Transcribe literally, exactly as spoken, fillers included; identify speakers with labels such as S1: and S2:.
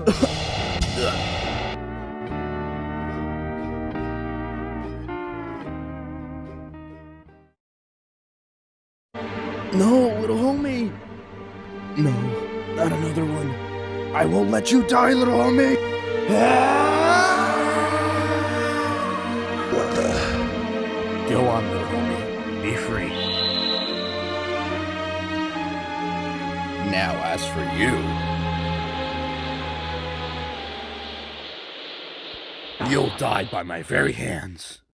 S1: No, little homie! No, not another one. I won't let you die, little homie!
S2: What the?
S1: Go on, little homie. Be free. Now, as for you... you'll die by my very hands.